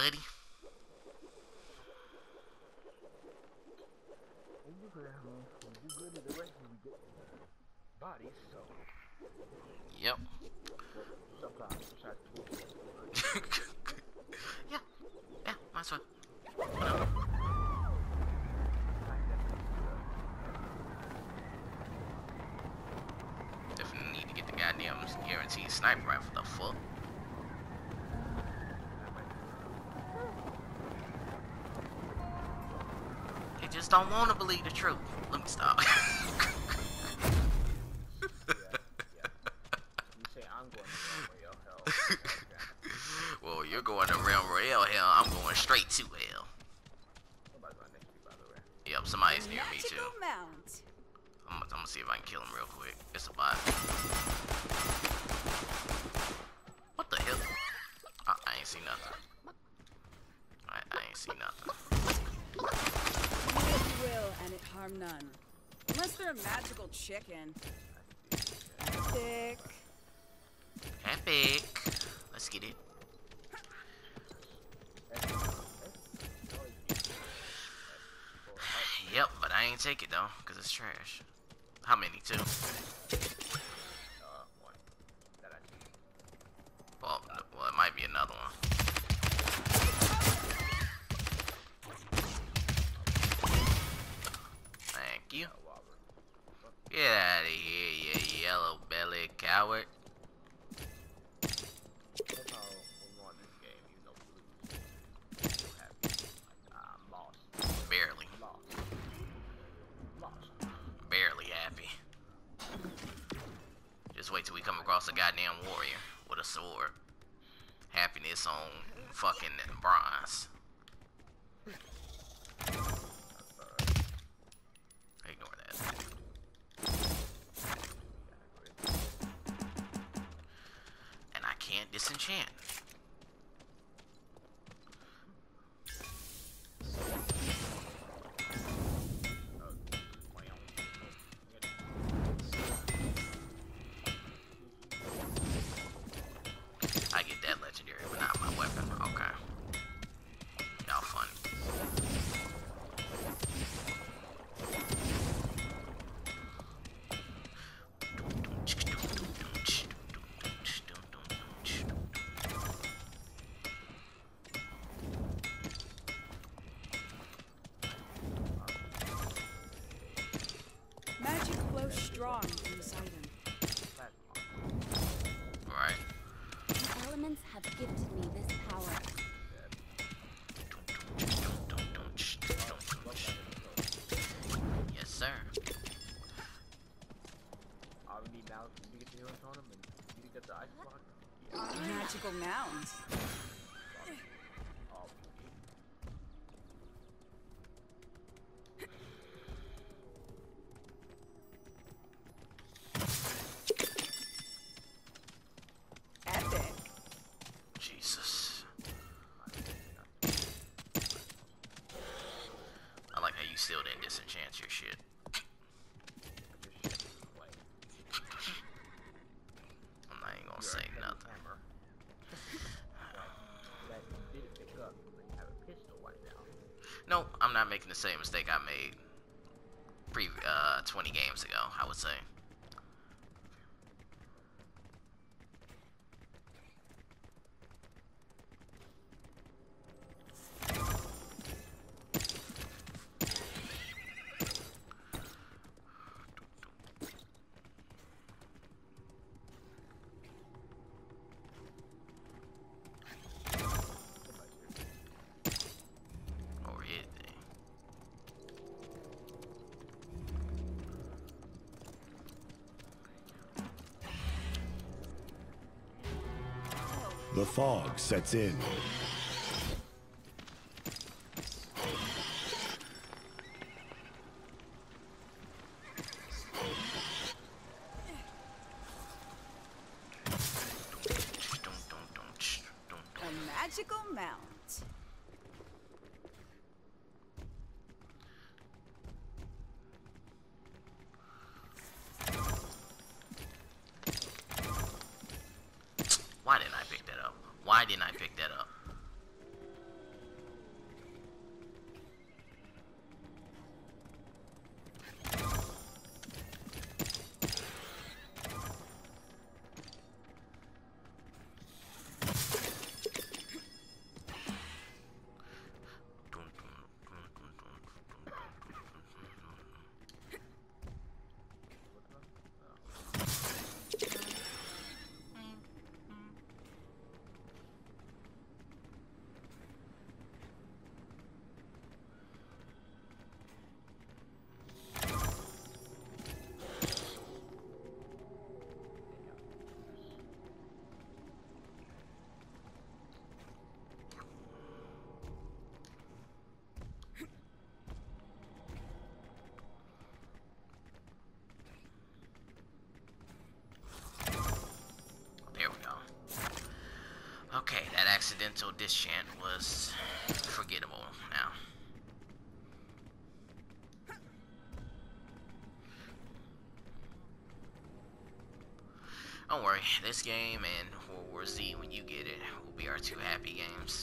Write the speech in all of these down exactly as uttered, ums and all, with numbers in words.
buddy. When you good, homie. When you good to the race, you get bodies, so. Yep. Well, sometimes, besides the Yeah. Yeah, might as well. Definitely need to get the goddamn guaranteed sniper rifle. The fuck? They just don't want to believe the truth. Let me stop. yeah, yeah. You say I'm going to Royale Hell. Well, you're going to Realm Royale hell. I'm going straight to hell. Somebody's right next to you, by the way. Yep, somebody's near me too. Magical mount. I'm, I'm gonna see if I can kill him real quick. It's a bot. What the hell? I, I ain't see nothing. I, I ain't see nothing. It will, and it harm none. Unless they're a magical chicken. Epic. Epic. Let's get it. Yep, but I ain't take it though, cause it's trash. How many? Two. Uh, one. That I see. Well, well, it might be another one. Thank you. Get out of here, you yellow belly coward. That's how we won this game, even though we lose. So happy. Like, I'm lost. Barely. Lost. Lost. Barely happy. Just wait till we come across a goddamn warrior with a sword. Happiness on fucking bronze. Ignore that. And I can't disenchant. I get that legendary, but not my weapon. Okay. Y'all funny. Magic flows strong from this item. Right. The elements have gifted me this power. Yes, sir. All we need now is to get the healing on him and you get the ice block. Magical mount. All we need. Epic. Jesus. I like how you still didn't disenchant your shit. I'm not even gonna say nothing. That you did pick up, but you have a pistol right now. Nope, I'm not making the same mistake I made pre uh twenty games ago, I would say. Over here, thing. The fog sets in. A magical mount. Why didn't I pick that up? Why didn't I pick that up? mental disenchant was forgettable now. Don't worry, this game and World War Z, when you get it, will be our two happy games.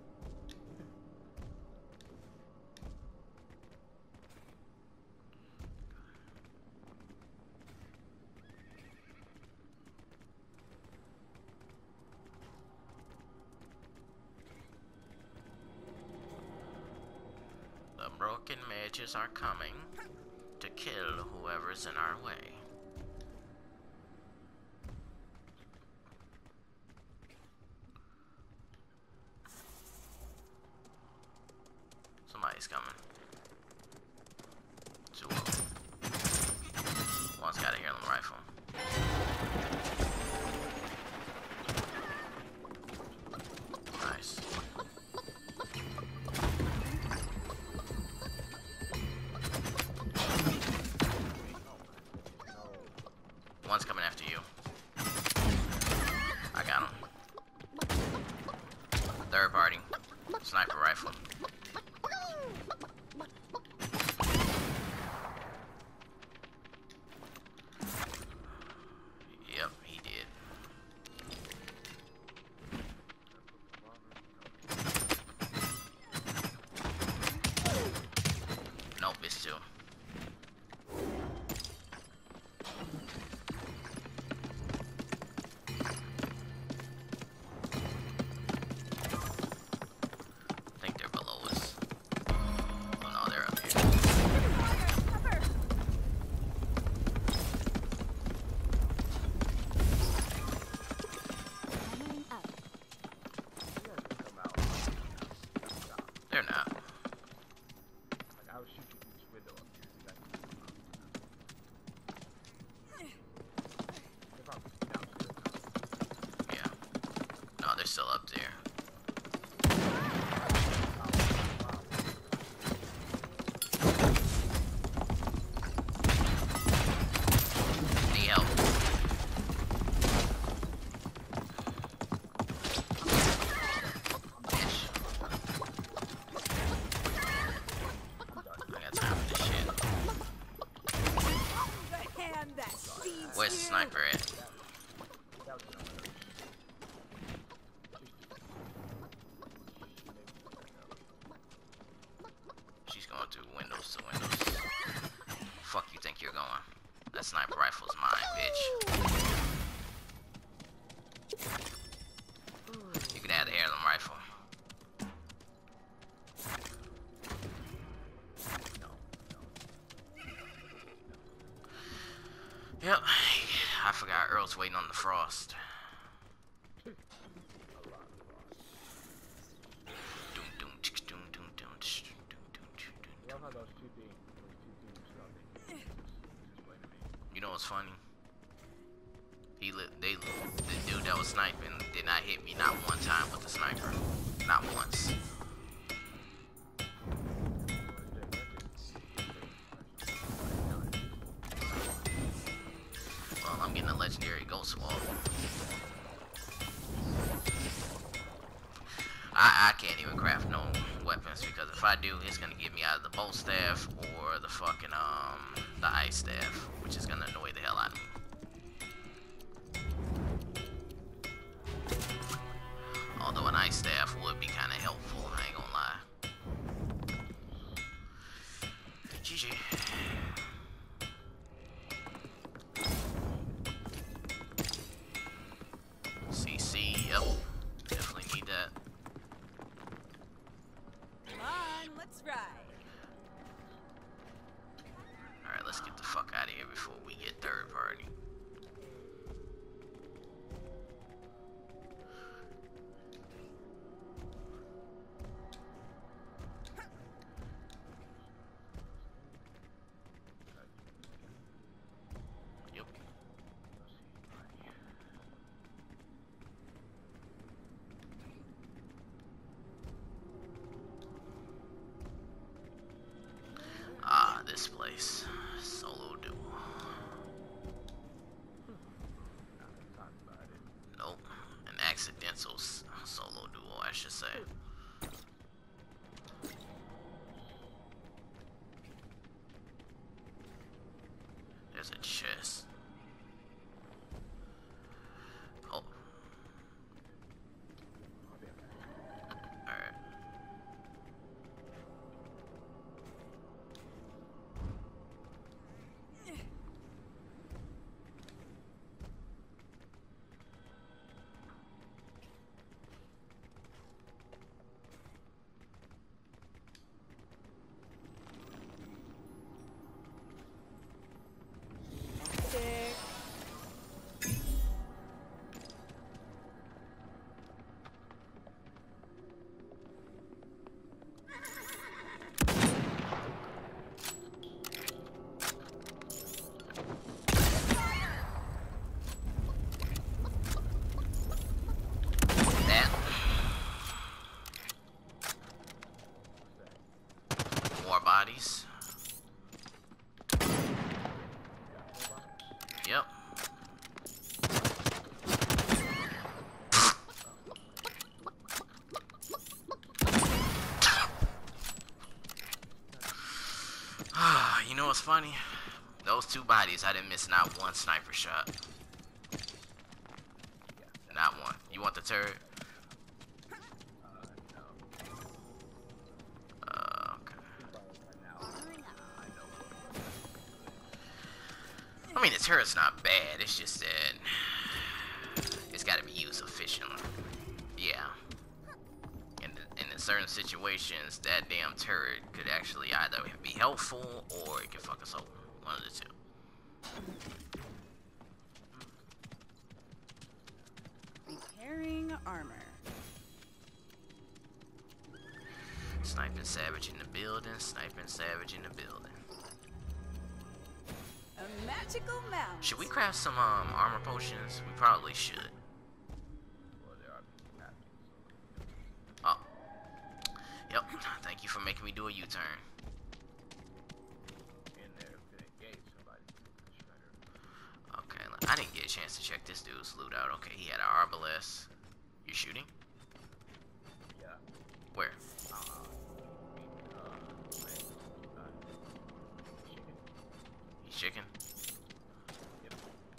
The broken mages are coming to kill whoever's in our way. Somebody's coming. Two of them. One's got a heirloom rifle. Nice. One's coming after you. I got him. Third party. Sniper rifle. Yep, he did. Nope, it's two. I think they're below us. Oh no, they're up here. Hammering up. You guys can come out. Stop. They're not. Like, I was shooting through this window up here. You guys can come out. They're probably downstairs. Yeah. No, they're still up there. Need help. Bitch. I got time for this shit. The hand that feeds Where's the you. sniper at? That was another. She's going through windows to windows. Fuck you think you're going? That sniper rifle's mine, bitch. You can have the heirloom rifle. Yep. I forgot Earl's waiting on the frost. Doom, doom, tsk, doom, doom, doom, tsk, doom, doom, tsk, doom, I love how those two things, those two things stuff, they just explain to me. You know what's funny? He lit. They the dude that was sniping did not hit me not one time with the sniper, not once. Well, I'm getting a legendary ghost wall. I I can't even craft no weapons because if I do, it's gonna get me out of the bow staff or the fucking um the ice staff, which is gonna annoy the hell out of me. Although an ice staff would be kind of helpful, I ain't gonna lie. G G. C C, yep. Definitely need that. Come on, let's ride. Alright, let's get the fuck out of here before we get third party. Yep. Ah, this place. Solo duo. There's a chest. Oh. Alright. Dick. That. More bodies. Yep. You know what's funny? Those two bodies, I didn't miss not one sniper shot. Not one. You want the turret? Uh, okay. I mean, the turret's not bad. It's just that it's got to be used efficiently. Yeah. In, in certain situations, that damn turret could actually either be helpful or it could fuck us over. One of the two. Repairing armor. Sniping Savage in the building. Sniping Savage in the building. A magical mount. Should we craft some um, armor potions? We probably should. Well, there are people happy. Oh. Yep. Thank you for making me do a U-turn. In there, if it engage somebody, shredder. Okay, look, I didn't get a chance to check this dude's loot out. Okay, he had an arbalest. You shooting? Yeah. Where? Uh, uh, uh, chicken. He's chicken? Yep.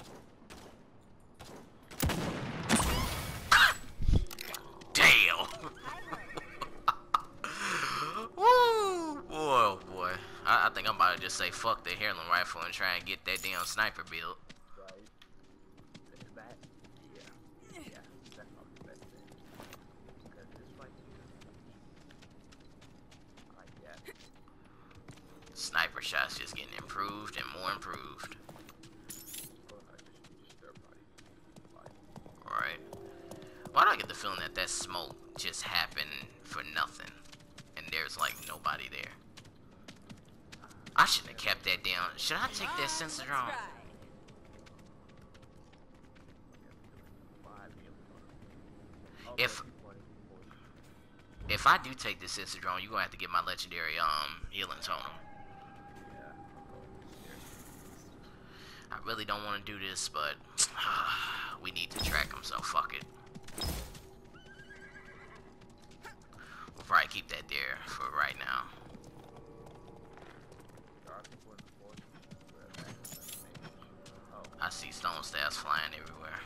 Damn! Woo! Boy, oh boy. I, I think I'm about to just say fuck the heirloom rifle and try and get that damn sniper build. Right. Finish that. Yeah. Yeah. That's probably the best thing. Because this fight, I like that. Sniper shots just getting improved and more improved. Or I just stir body. Like, Right. Why do I get the feeling that that smoke just happened for nothing? And there's like nobody there. I shouldn't have kept that down. Should I take that sensor drone? five million. If if I do take this sensor drone, you're gonna have to get my legendary um healing totem. Yeah. I really don't want to do this, but we need to track him, so fuck it. We'll probably keep that there for right now. There are people in the forest where that is like, oh, I see stone staffs flying everywhere.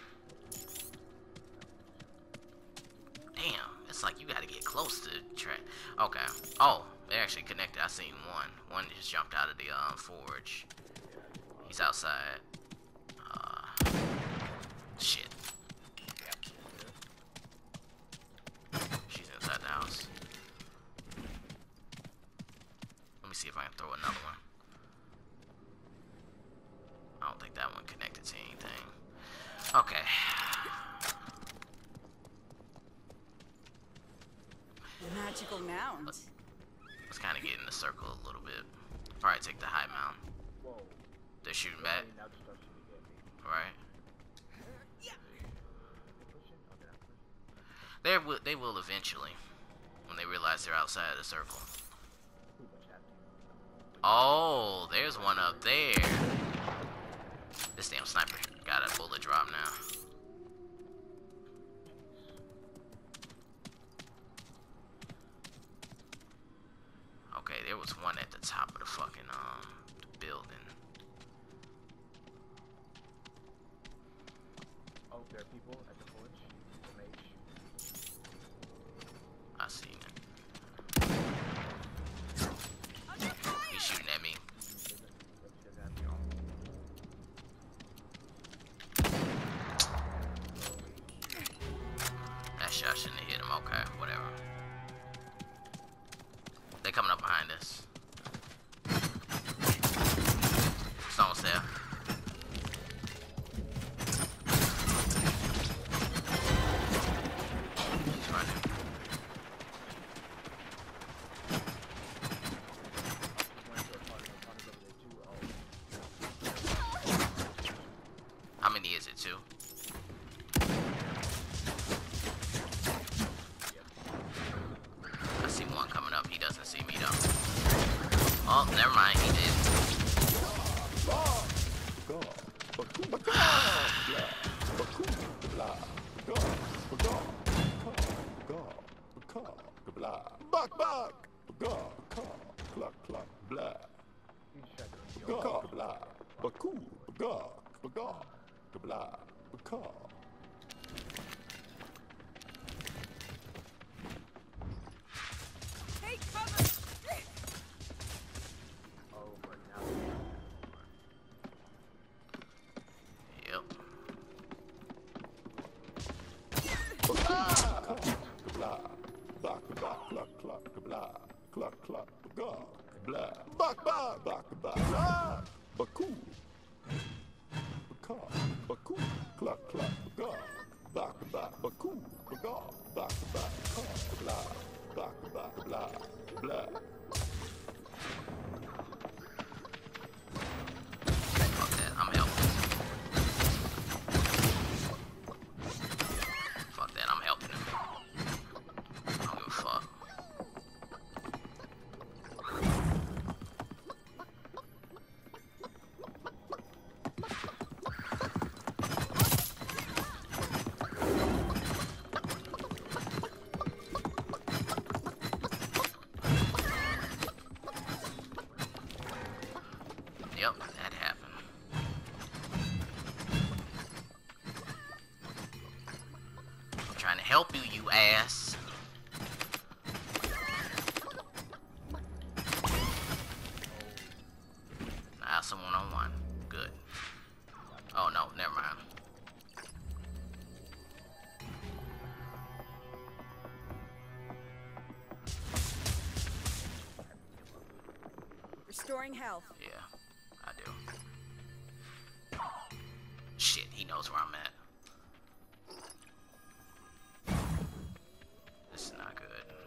Damn, it's like you gotta get close to track. Okay. Oh, they actually connected. I seen one. One just jumped out of the um, forge. He's outside. Uh, shit. She's inside the house. Let me see if I can throw another one. I don't think that one connected to anything. Okay. Magical mount. Let's kind of get in the circle a little bit. Probably take the high mount. whoa. They're shooting back, Now just start shooting at me. right? Pushing? Okay, I'm pushing. They will. They will eventually, when they realize they're outside of the circle. Too much happening. Oh, there's one up there. This damn sniper got a bullet drop now. Okay, there was one at the top of the fucking um building. There are people at the forge. The mage. I seen it. He's shooting at me. She doesn't, she doesn't have the arm. That shot shouldn't have hit him. Okay, whatever. They coming up behind us. Someone's there. He's running. Went to a party, my party's over there too. Oh. How many is it, two? I see one coming up. He doesn't see me though. Oh, never mind. He did. Buck, buck, buck, cluck, cluck, blah. You just tried to run the Buck, blah, buckoo, buck, buck, blah, buck. Take cover! Oh, but now. Yep. Blah, buck, buck, cluck, cluck, blah, cluck, cluck, buck, blah, buck, buck, buck, buck, blah, buckoo, buck, buckoo, cluck, cluck, buck, buck, buck, buckoo, buck, buck, buck, blah, buck, buck, blah, blah. Fuck that. I'm helping. Fuck that. I'm helping him. I don't give a fuck. Yep, that happened. I'm trying to help you, you ass. Now it's a one-on-one. Good. Oh no, never mind. Restoring health. Yeah, I do. Shit, he knows where I'm at. This is not good.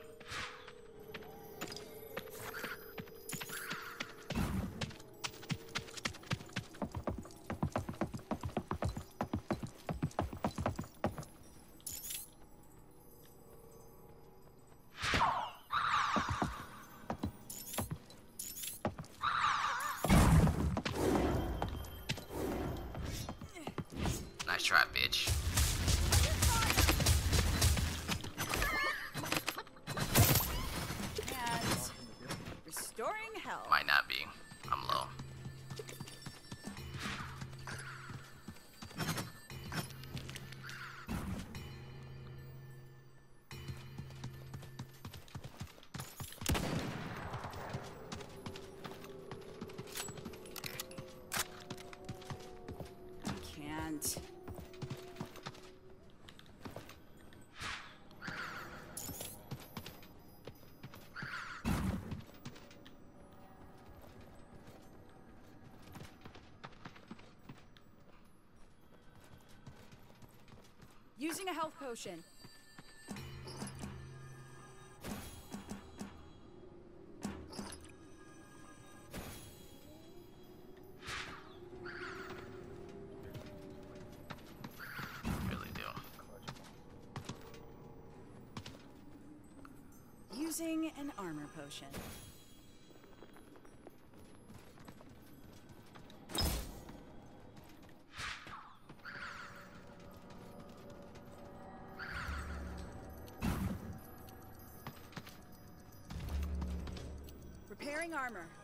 Nice try, bitch. And restoring health. Might not be. I'm low. Can't. Using a health potion. Really do. Using an armor potion. Repairing armor.